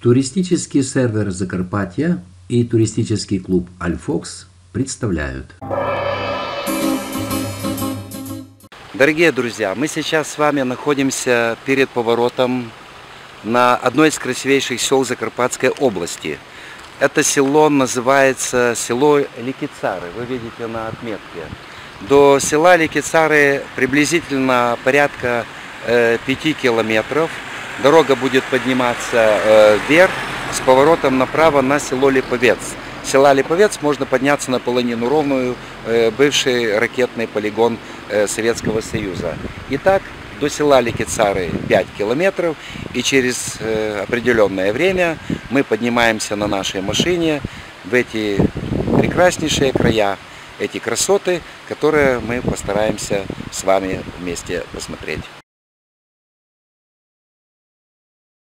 Туристический сервер Закарпатья и туристический клуб Альфокс представляют. Дорогие друзья, мы сейчас с вами находимся перед поворотом на одно из красивейших сел Закарпатской области. Это село называется село Ликицары, вы видите на отметке. До села Ликицары приблизительно порядка 5 километров. Дорога будет подниматься вверх с поворотом направо на село Липовец. С села Липовец можно подняться на полонину ровную, бывший ракетный полигон Советского Союза. Итак, до села Ликицары 5 километров, и через определенное время мы поднимаемся на нашей машине в эти прекраснейшие края, эти красоты, которые мы постараемся с вами вместе посмотреть.